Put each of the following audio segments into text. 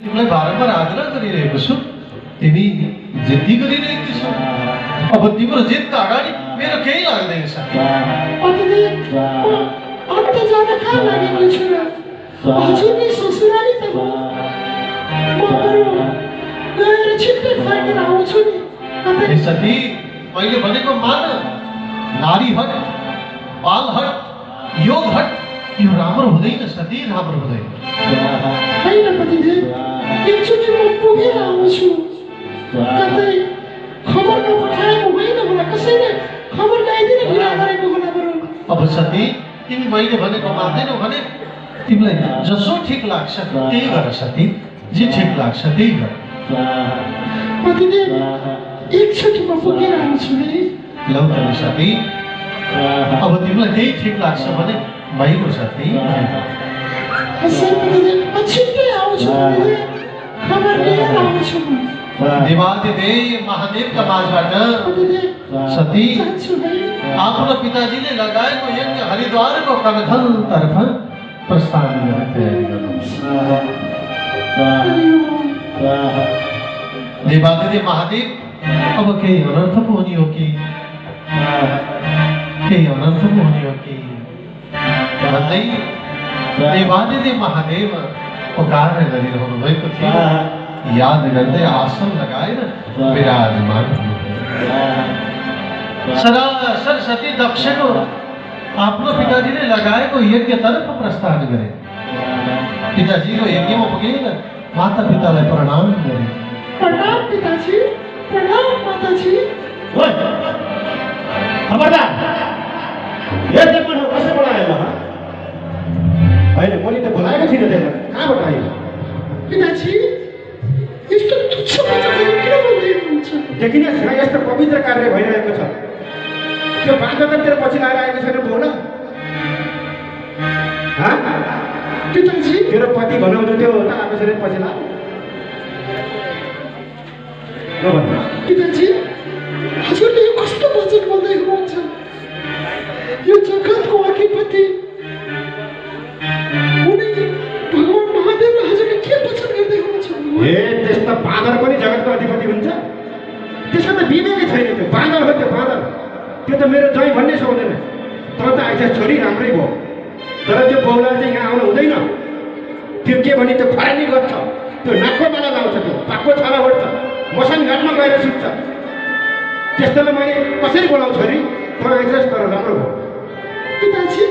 तिमीलाई बारम्बार आग्रह गरिरहेको छु, तिमी जिद्दी गरिरहेकी छौ। अब तिम्रो जिद्दका अगाडि मेरो केही लाग्दैन साथी। अन्त जान कहाँ लागेको छु र? हजुरले ससुराली त हो। म बरु गएर छिट्टै फर्केर आउँछु नि। सती, मैले भनेको मान। नारी हट, बाल हट, योग हट, यो राम्रो हुँदैन सती, राम्रो हुँदैन। होइन पतिदेव, एकचोटि म पुगेर आउँछु। कतै खबर नपठाएको होइन होला, कसैले खबर ल्याइदिन ढिला गरेको होला बरु। अब सती, तिमी मैले भनेको मान्दैनौ भने तिमीलाई जसो ठिक लाग्छ त्यही गर सती। जे ठिक लाग्छ त्यही गर। पतिदेव, एकचोटि म पुगेर आउँछु है। लौ त सती, अब तिमीलाई त्यही ठिक लाग्छ भने भइगयो सती। म छिट्टै आउँछु, खबर लिएर आउँछु। देवादिदेव महादेवका माझबाट सती आफ्नो पिताजीले लगाएको यज्ञ हरिद्वारको कनखल तर्फ प्रस्थान गर्ने तयारी गर्नुहोस्। देवादिदेव महादेव, अब केही अनर्थ पो हुने हो कि केही अनर्थ पो हुने हो कि भन्दै देवादिदेव महादेव पुकार गरिरहनु भएको थियो। याद गर्दै आसन लगाएर विराजमान सरासर सती दक्षको आफ्नो पिताजीले लगाएको यज्ञतर्फ प्रस्थान गरे। पिताजीको यज्ञमा पुगेर माता पितालाई प्रणाम गरे। प्रणाम पिताजी, प्रणाम माताजी। खबरदार, यज्ञ कसले बनायो? होइन, मैले त बोलाएको थिइनँ त्यसलाई, कहाँबाट आयो? पिताजी, यस्तो तुच्छ बाचाहरू किन बोलिदिनुहुन्छ? देखिनुहोस् न, यस्तो पवित्र कार्य भइरहेको छ, त्यो बाँधो त तेरो पछि लाएर आएको छैन बोल। पिताजी, तेरो पति भनाउँथ्यो त्यो त आएको छैन पछि ला। पिताजी, हजुरले यो कस्तो वचन बोल्दै हुनुहुन्छ? यो जगतको अधिपति उनी भगवान महादेवले हजुरले के वचन गर्दै हुनुहुन्छ? त्यस्तो बाँदर पनि जगतको अधिपति हुन्छ? त्यसको त विवेकै छैन, त्यो बाँदर हो, त्यो बाँदर। त्यो त मेरो जय भन्ने सक्दैन। तर त आइज छोरी राम्रै भयो, तर त्यो बहुलाई चाहिँ यहाँ आउनु हुँदैन। त्यो के भने त्यो खरानी गर्छ, त्यो नाकको माला लाउँछ, त्यो पाकको छाला ओढ्छ, मसान घाटमा गएर सुत्छ। त्यस्तोलाई मैले कसरी बोलाउँछु छोरी? तर आइज तर राम्रो भयो। पिताजी,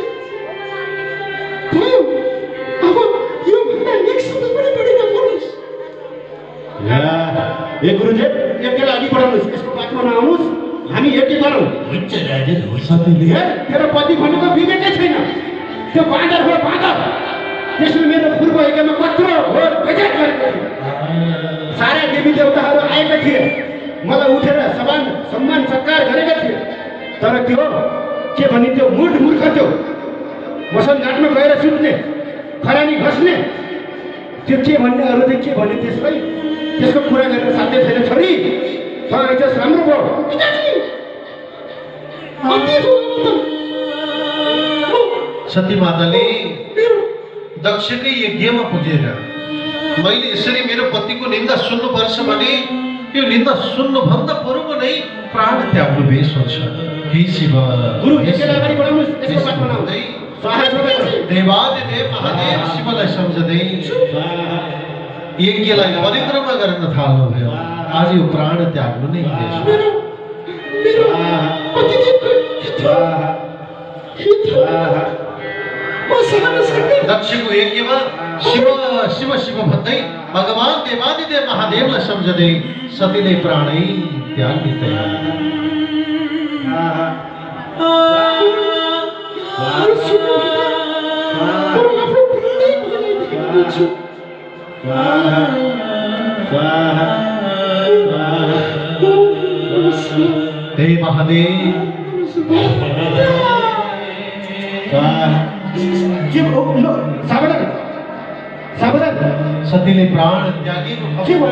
भयो, अब यो भन्दा एक शब्द पनि बढी नबोल्नुहोस्। ए गुरुदेव, यज्ञलाई अघि बढाउनुहोस्, यसको बाटोमा नआउनुहोस्, हामी यज्ञ गरौँ। हुन्छ राजेश, हुन्छ। तेरो पति भनेको विवेकै छैन, त्यो बाँदर हो, बाँदर। त्यसले मेरो पूर्व यज्ञमा कत्रो हो बेजात गरेको थियो। सारा देवी देवताहरू आएका थिए, मलाई उठेर सम्मान सत्कार गरेका थिए। तर त्यो के भने त्यो मूर्ख थियो, मसान घाटमा गएर सुत्ने, खरानी घस्ने, त्यो के भन्ने, अरू चाहिँ के भन्ने त्यसलाई, त्यसको कुरा गरेर साध्य छैन छोरी। आइज राम्रो भयो। सती माताले दक्षकै यज्ञमा पुगेर मैले यसरी मेरो पतिको निन्दा सुन्नुपर्छ भने यो निन्दा सुन्नुभन्दा पूर्व नै प्राण त्याग्नु बेस हुन्छ। हे शिव, गुरु यज्ञलाई अगाडि बढाउनुहोस्, त्यसको बाटोमा नआउँदै। देवादिदेव महादेव शिवलाई सम्झँदै यज्ञलाई परिक्रमा गर्न थाल्नुभयो। आज यो प्राण त्याग्नु नै बेस। दक्षको यज्ञमा शिव शिव शिव भन्दै भगवान देवादिदेव महादेवलाई सम्झँदै सतीले प्राणै त्याग्ने तयारी। हे महादेव, सतीले प्राण त्यागेको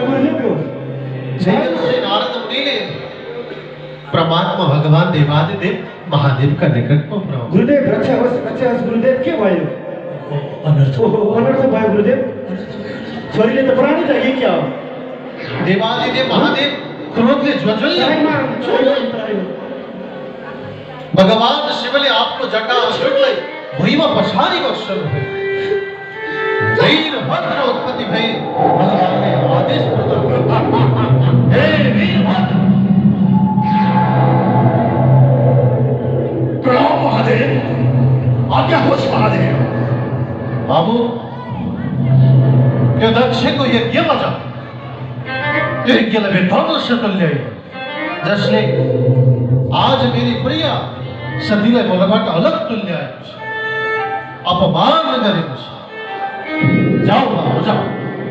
नारद मुनिले परमात्मा भगवान देवादिदेव महादेवका निकटमा पुर्याउनु। गुरुदेव रक्षा होस् गुरुदेव, के भयो? अनर्थ भयो गुरुदेव। छोरीले त पुरानै छ कि क्या हो देवादिदेव महादेव क्रोधले ज्वज्वल्य भगवान शिवले आफ्नो जटा असुरलाई भुइँमा पछारी बस्नुभयो वीरभद्र उत्पत्ति भई भगवानले आदेश प्रदान हे वीरभद्र प्रणाम महादेव आज्ञा होस् महादेव बाबू यो दक्षको यज्ञमा जा त्यो यज्ञलाई विध्वंस तुल्यायो जसले आज मेरी प्रिय सतीलाई मबाट अलग तुल्याएको छ अपमान गरेको छ जाऊ बाबु जाऊ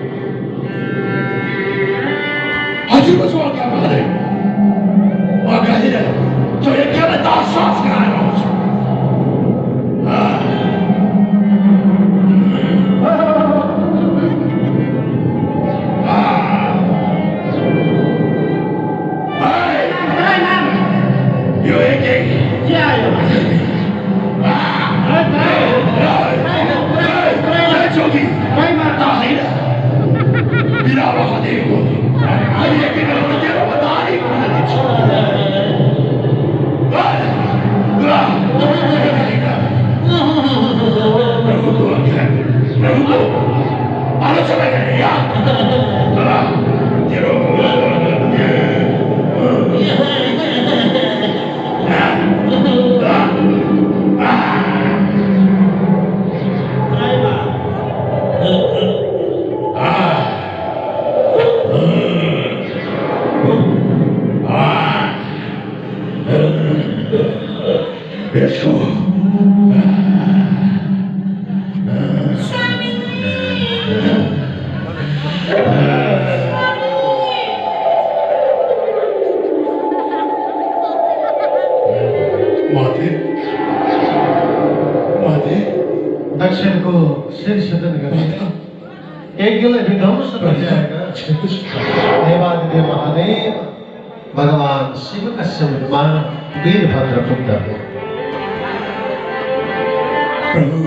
हजुरको आज्ञा महादेव म गएर त्यो यज्ञलाई दास गराएर आउँछु यो यज्ञ के आयो जोगी माता होइन बिना महादेवको अहिले तेरो बतारी दिन्छु प्रभुको आलोचना गरे तेरो यसको दक्षिणको शीर्षदन गरेर यज्ञलाई विध्वंस तुल्याएका देवादिदेव महादेव भगवान शिवका समीपमा वीरभद्र पुग्दा प्रभु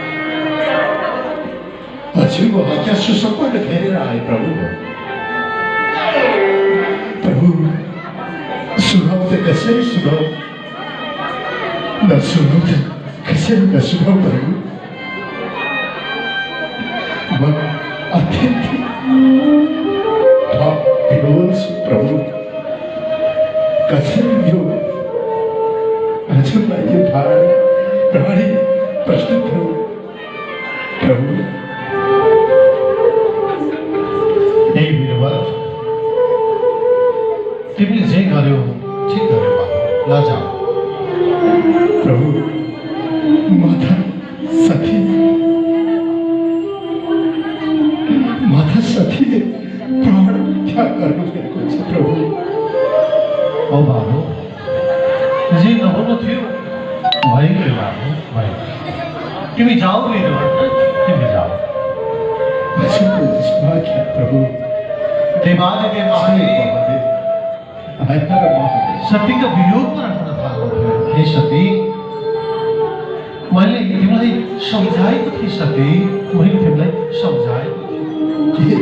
हजुरको हत्या सुसम्पन्न फेरेर आए प्रभु प्रभु सुनाउ त कसरी सुनाउ नसुनाउ त कसरी नसुनाउ प्रभु म अत्यन्त विरोध प्रभु कसरी यो हजुरलाई यो प्रहरी प्रस्तुत हो प्रभु हे वीरभद्र तिमीले जे गर्यौ ठिक गर्यौ बाबु लजाऊ प्रभु माता सतीले प्राण त्याग गर्नुभएको छ प्रभु औ बाबु जे नहुनु थियो भइगयो बाबु भयो तिमी जाऊ वीरभद्र तिमी जाऊ हजुरको आज्ञा प्रभु देवादिदेव महादेव सतीका वियोगमा राख्न थाल्नुभयो हे सती मैले तिमीलाई सम्झाएको थिएँ सती मैले तिमीलाई सम्झाएको थिएँ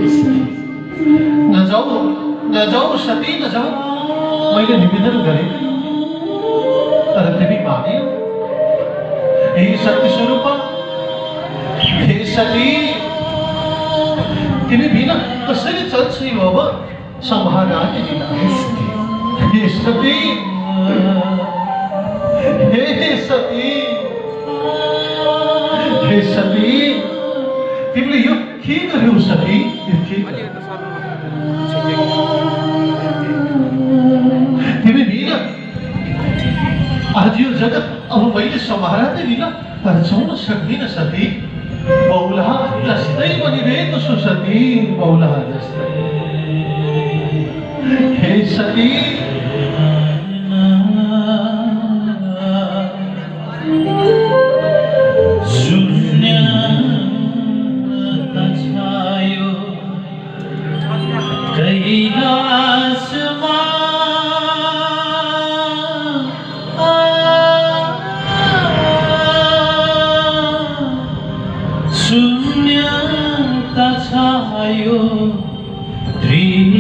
नजाऊ सती नजाऊ मैले निवेदन गरेँ तर तिमी मान्यौ हे सत्य स्वरूप हे सती तिमी बिना कसरी चल्छ यो अब सम्भावना दिला हे सती हे सती हे सती तिमीले यो के गर्यौ सती तिमी बिना आज यो जगत अब मैले सम्हाल्दै दिन पर्छौन सक्दिन सती बहुला जस्तै बनिरहेको छु सती बहुला जस्तै हे सती शून्यता छायो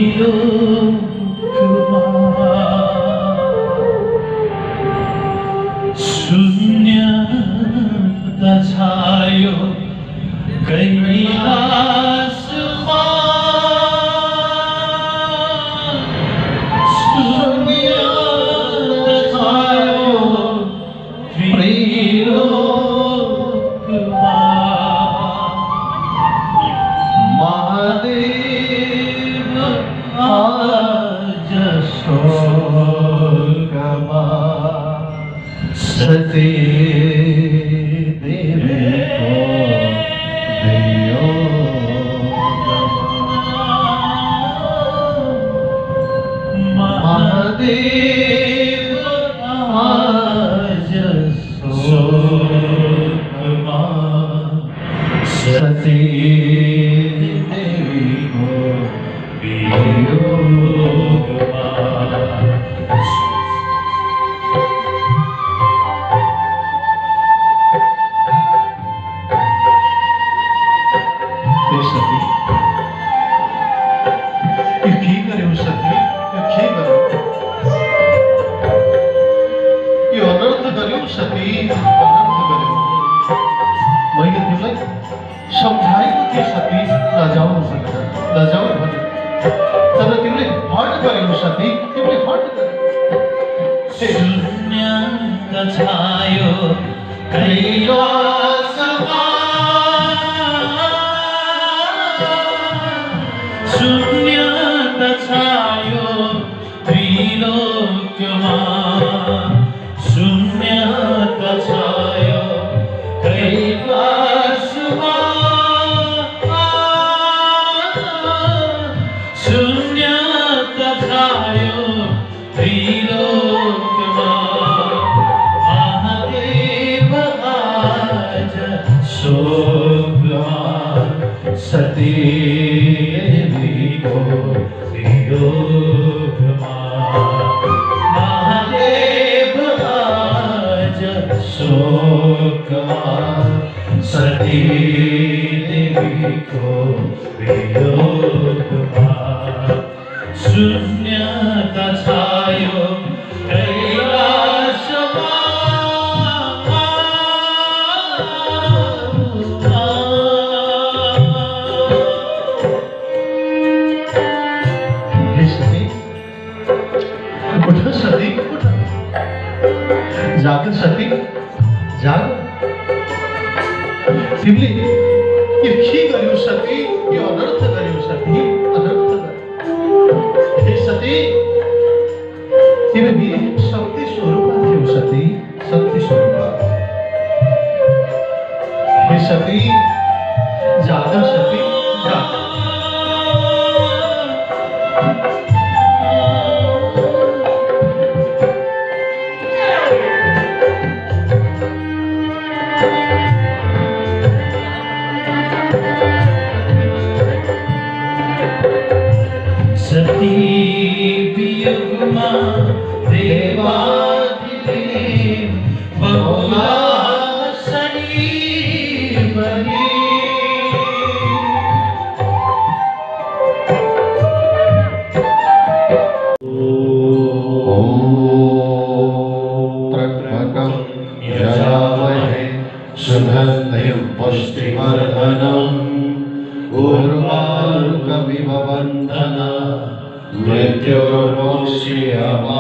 मृत्युर्मोक्ष्य